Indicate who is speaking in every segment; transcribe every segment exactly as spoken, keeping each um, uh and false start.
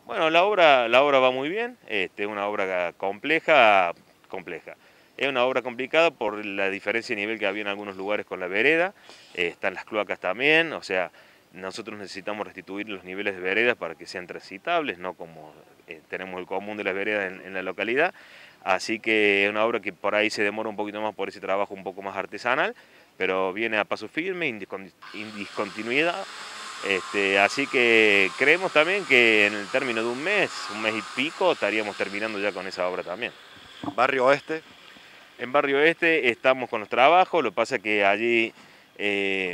Speaker 1: Bueno, la obra, la obra va muy bien, este, es una obra compleja, compleja. Es una obra complicada por la diferencia de nivel que había en algunos lugares con la vereda, eh, están las cloacas también, o sea, nosotros necesitamos restituir los niveles de veredas para que sean transitables, no como eh, tenemos el común de las veredas en, en la localidad, así que es una obra que por ahí se demora un poquito más por ese trabajo un poco más artesanal, pero viene a paso firme, en discontinuidad. Este, así que creemos también que en el término de un mes, un mes y pico, estaríamos terminando ya con esa obra también.
Speaker 2: ¿Barrio Oeste?
Speaker 1: En Barrio Oeste estamos con los trabajos, lo que pasa es que allí eh,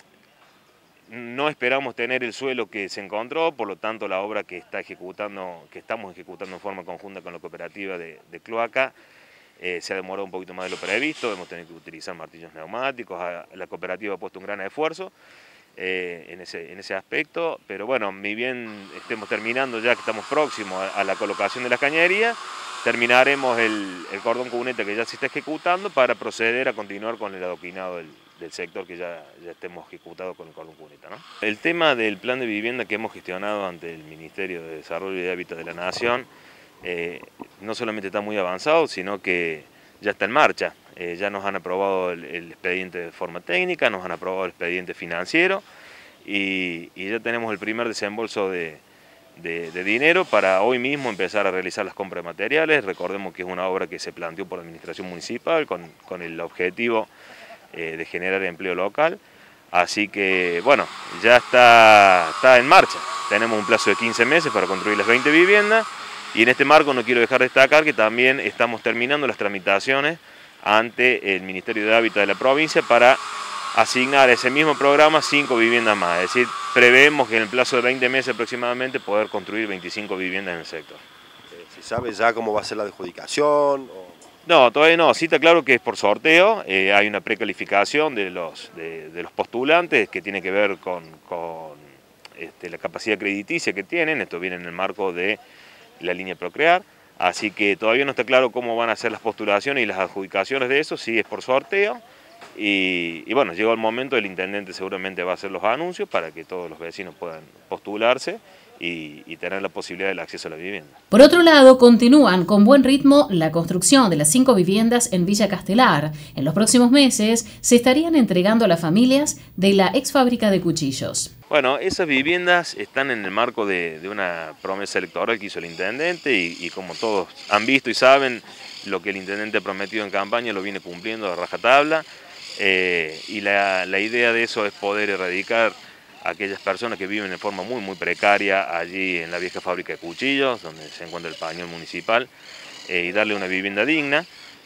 Speaker 1: no esperamos tener el suelo que se encontró, por lo tanto la obra que, está ejecutando, que estamos ejecutando en forma conjunta con la cooperativa de, de Cloaca eh, se ha demorado un poquito más de lo previsto, hemos tenido que utilizar martillos neumáticos, la cooperativa ha puesto un gran esfuerzo. Eh, en, ese, en ese aspecto, pero bueno, ni bien estemos terminando ya que estamos próximos a, a la colocación de la cañería, terminaremos el, el cordón cuneta que ya se está ejecutando para proceder a continuar con el adoquinado del, del sector que ya, ya estemos ejecutado con el cordón cuneta, ¿no? El tema del plan de vivienda que hemos gestionado ante el Ministerio de Desarrollo y Hábitat de la Nación eh, no solamente está muy avanzado, sino que ya está en marcha. Eh, ya nos han aprobado el, el expediente de forma técnica, nos han aprobado el expediente financiero y, y ya tenemos el primer desembolso de, de, de dinero para hoy mismo empezar a realizar las compras de materiales. Recordemos que es una obra que se planteó por la Administración Municipal con, con el objetivo eh, de generar empleo local. Así que, bueno, ya está, está en marcha. Tenemos un plazo de quince meses para construir las veinte viviendas y en este marco no quiero dejar de destacar que también estamos terminando las tramitaciones ante el Ministerio de Hábitat de la provincia para asignar a ese mismo programa cinco viviendas más. Es decir, prevemos que en el plazo de veinte meses aproximadamente poder construir veinticinco viviendas en el sector.
Speaker 2: ¿Se sabe ya cómo va a ser la adjudicación? O...
Speaker 1: No, todavía no. Sí está claro que es por sorteo. Eh, hay una precalificación de los, de, de los postulantes que tiene que ver con, con este, la capacidad crediticia que tienen. Esto viene en el marco de la línea Procrear. Así que todavía no está claro cómo van a ser las postulaciones y las adjudicaciones de eso, sí es por sorteo. Y, y bueno, llegó el momento, el intendente seguramente va a hacer los anuncios para que todos los vecinos puedan postularse y, y tener la posibilidad del acceso a la vivienda.
Speaker 3: Por otro lado, continúan con buen ritmo la construcción de las cinco viviendas en Villa Castelar. En los próximos meses se estarían entregando a las familias de la ex fábrica de cuchillos.
Speaker 1: Bueno, esas viviendas están en el marco de, de una promesa electoral que hizo el intendente y, y como todos han visto y saben, lo que el intendente ha prometido en campaña lo viene cumpliendo a rajatabla eh, y la, la idea de eso es poder erradicar a aquellas personas que viven de forma muy muy precaria allí en la vieja fábrica de cuchillos, donde se encuentra el pañol municipal, eh, y darle una vivienda digna.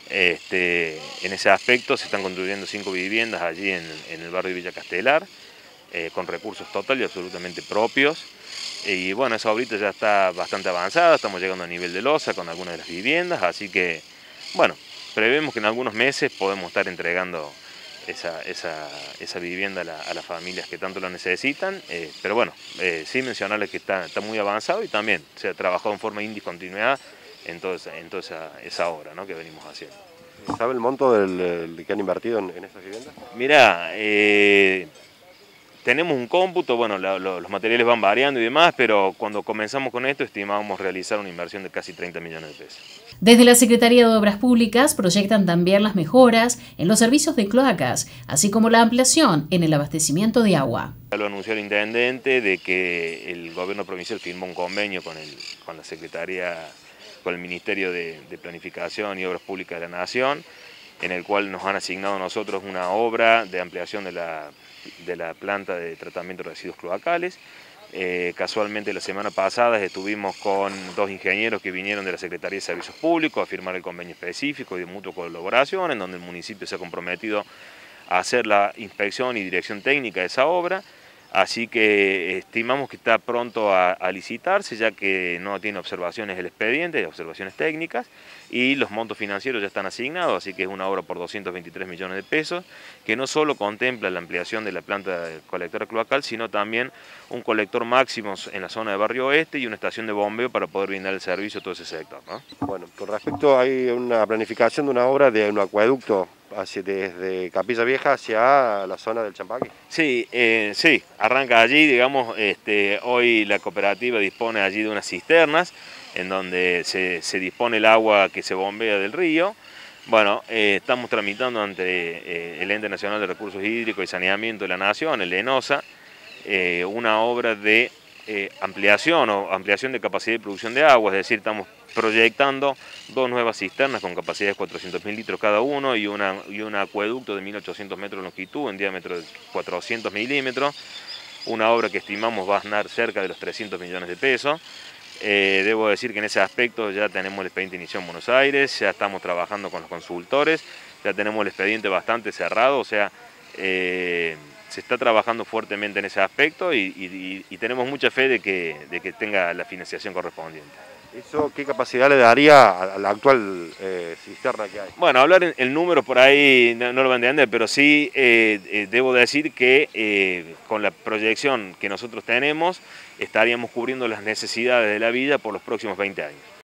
Speaker 1: Este, en ese aspecto se están construyendo cinco viviendas allí en, en el barrio de Villa Castelar, Eh, con recursos total y absolutamente propios. Y bueno, esa obrita ya está bastante avanzada, estamos llegando a nivel de losa con algunas de las viviendas, así que, bueno, prevemos que en algunos meses podemos estar entregando esa, esa, esa vivienda a, la, a las familias que tanto lo necesitan, eh, pero bueno, eh, sí mencionarles que está, está muy avanzado y también se ha trabajado en forma indiscontinuada en toda esa, en toda esa, esa obra, ¿no?, que venimos haciendo.
Speaker 2: ¿Sabe el monto del, del que han invertido en, en esas viviendas?
Speaker 1: Mirá, eh, tenemos un cómputo, bueno, la, lo, los materiales van variando y demás, pero cuando comenzamos con esto estimábamos realizar una inversión de casi treinta millones de pesos.
Speaker 3: Desde la Secretaría de Obras Públicas proyectan también las mejoras en los servicios de cloacas, así como la ampliación en el abastecimiento de agua.
Speaker 1: Ya lo anunció el intendente de que el gobierno provincial firmó un convenio con, el, con la Secretaría, con el Ministerio de, de Planificación y Obras Públicas de la Nación, en el cual nos han asignado a nosotros una obra de ampliación de la, de la planta de tratamiento de residuos cloacales. Eh, casualmente la semana pasada estuvimos con dos ingenieros que vinieron de la Secretaría de Servicios Públicos a firmar el convenio específico y de mutua colaboración, en donde el municipio se ha comprometido a hacer la inspección y dirección técnica de esa obra. Así que estimamos que está pronto a, a licitarse, ya que no tiene observaciones el expediente, observaciones técnicas, y los montos financieros ya están asignados, así que es una obra por doscientos veintitrés millones de pesos, que no solo contempla la ampliación de la planta colectora cloacal, sino también un colector máximo en la zona de Barrio Oeste y una estación de bombeo para poder brindar el servicio a todo ese sector, ¿no?
Speaker 2: Bueno, con respecto hay una planificación de una obra de un acueducto hacia, desde Capilla Vieja hacia la zona del Champaqui.
Speaker 1: Sí, eh, sí, arranca allí, digamos, este, hoy la cooperativa dispone allí de unas cisternas en donde se, se dispone el agua que se bombea del río. Bueno, eh, estamos tramitando ante eh, el Ente Nacional de Recursos Hídricos y Saneamiento de la Nación, el ENOSA, eh, una obra de eh, ampliación o ampliación de capacidad de producción de agua, es decir, estamos proyectando dos nuevas cisternas con capacidad de cuatrocientos mil litros cada uno y, una, y un acueducto de mil ochocientos metros de longitud en diámetro de cuatrocientos milímetros, una obra que estimamos va a ganar cerca de los trescientos millones de pesos. Eh, debo decir que en ese aspecto ya tenemos el expediente iniciado en Buenos Aires, ya estamos trabajando con los consultores, ya tenemos el expediente bastante cerrado, o sea, eh, se está trabajando fuertemente en ese aspecto y, y, y tenemos mucha fe de que, de que tenga la financiación correspondiente.
Speaker 2: ¿Eso qué capacidad le daría a la actual eh, cisterna que hay?
Speaker 1: Bueno, hablar en el número por ahí no, no lo van a entender, pero sí eh, eh, debo decir que eh, con la proyección que nosotros tenemos estaríamos cubriendo las necesidades de la villa por los próximos veinte años.